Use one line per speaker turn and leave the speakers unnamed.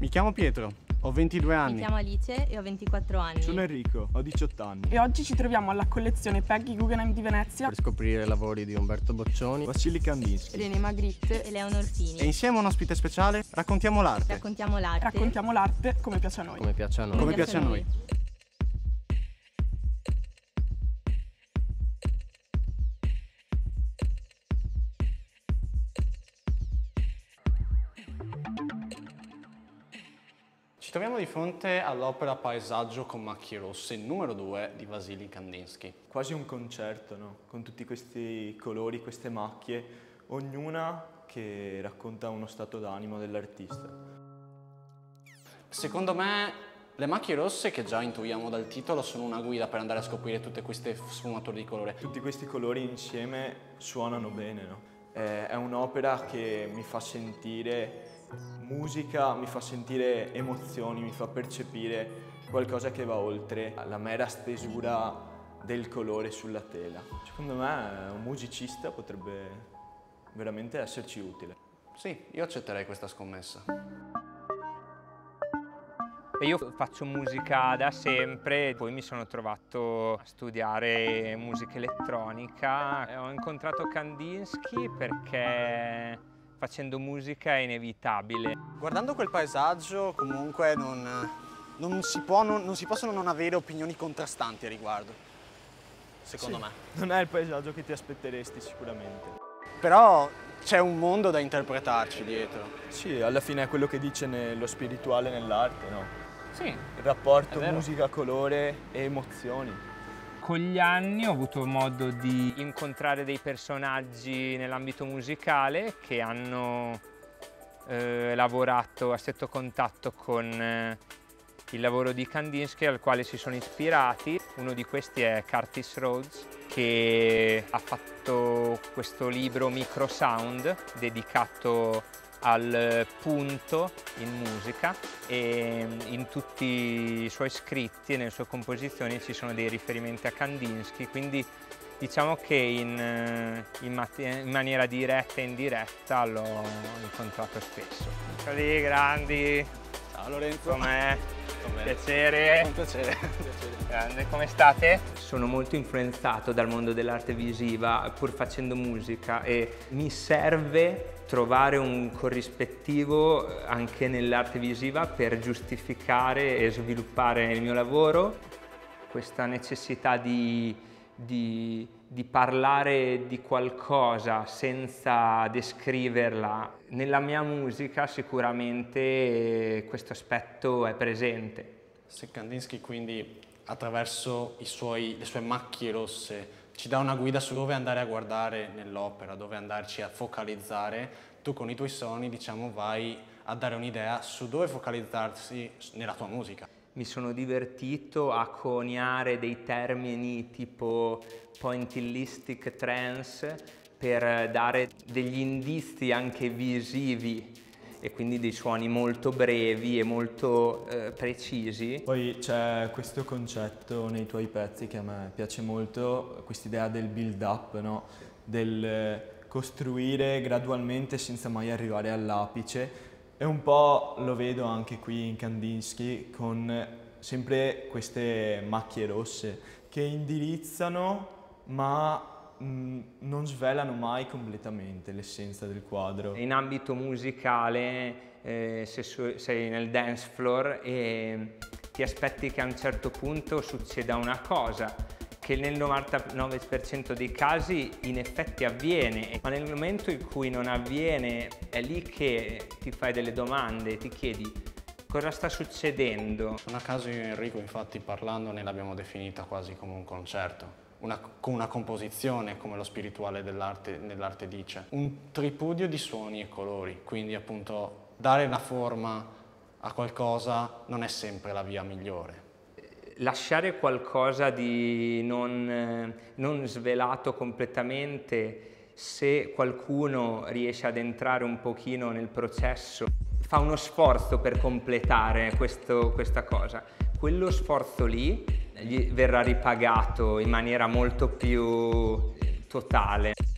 Mi chiamo Pietro, ho 22
Mi
anni.
chiamo Alice e ho 24 anni.
Sono Enrico, ho 18 anni.
E oggi ci troviamo alla collezione Peggy Guggenheim di Venezia
Per scoprire i lavori di Umberto Boccioni.
Vassili Kandinsky.
René Magritte e Leonor Fini.
E insieme a un ospite speciale raccontiamo l'arte.
Raccontiamo l'arte.
raccontiamo l'arte come piace a noi.
Come piace a noi. Come piace a noi. Ci troviamo di fronte all'opera Paesaggio con macchie rosse numero 2 di Vasilij Kandinsky.
Quasi un concerto, no? Con tutti questi colori, queste macchie, ognuna che racconta uno stato d'animo dell'artista.
Secondo me le macchie rosse, che già intuiamo dal titolo, sono una guida per andare a scoprire tutte queste sfumature di colore.
Tutti questi colori insieme suonano bene, no? È un'opera che mi fa sentire musica, mi fa sentire emozioni, mi fa percepire qualcosa che va oltre la mera stesura del colore sulla tela. Secondo me un musicista potrebbe veramente esserci utile.
Sì, io accetterei questa scommessa.
Io faccio musica da sempre, poi mi sono trovato a studiare musica elettronica. Ho incontrato Kandinsky perché facendo musica è inevitabile.
Guardando quel paesaggio comunque non si possono non avere opinioni contrastanti a riguardo, secondo me.
Non è il paesaggio che ti aspetteresti sicuramente.
Però c'è un mondo da interpretarci dietro.
Sì, alla fine è quello che dice lo spirituale nell'arte, no?
Sì,
Il rapporto
è vero.
musica, colore e emozioni.
Con gli anni ho avuto modo di incontrare dei personaggi nell'ambito musicale che hanno lavorato a stretto contatto con il lavoro di Kandinsky, al quale si sono ispirati. Uno di questi è Curtis Rhodes, che ha fatto questo libro Microsound dedicato al punto in musica, e in tutti i suoi scritti e nelle sue composizioni ci sono dei riferimenti a Kandinsky, quindi diciamo che in maniera diretta e indiretta l'ho incontrato spesso. Ciao lì, grandi!
Ciao Lorenzo.
Com'è?
Com'è?
Piacere!
Un piacere.
Grande, come state? Sono molto influenzato dal mondo dell'arte visiva pur facendo musica, e mi serve trovare un corrispettivo anche nell'arte visiva per giustificare e sviluppare il mio lavoro. Questa necessità di parlare di qualcosa senza descriverla. Nella mia musica sicuramente questo aspetto è presente.
Se Kandinsky quindi attraverso le sue macchie rosse ci dà una guida su dove andare a guardare nell'opera, dove andarci a focalizzare, tu con i tuoi suoni, diciamo, vai a dare un'idea su dove focalizzarsi nella tua musica.
Mi sono divertito a coniare dei termini tipo pointillistic trance per dare degli indizi anche visivi, e quindi dei suoni molto brevi e molto precisi.
Poi c'è questo concetto nei tuoi pezzi che a me piace molto, quest'idea del build up, no? Del costruire gradualmente senza mai arrivare all'apice, e un po' lo vedo anche qui in Kandinsky con sempre queste macchie rosse che indirizzano ma non svelano mai completamente l'essenza del quadro.
In ambito musicale, se sei nel dance floor e ti aspetti che a un certo punto succeda una cosa, che nel 99% dei casi in effetti avviene, ma nel momento in cui non avviene è lì che ti fai delle domande, ti chiedi cosa sta succedendo.
Non a caso io e Enrico, infatti, parlandone l'abbiamo definita quasi come un concerto. Con una composizione, come lo spirituale nell'arte dice. Un tripudio di suoni e colori, quindi appunto dare una forma a qualcosa non è sempre la via migliore.
Lasciare qualcosa di non svelato completamente, se qualcuno riesce ad entrare un pochino nel processo, fa uno sforzo per completare questa cosa. Quello sforzo lì gli verrà ripagato in maniera molto più totale.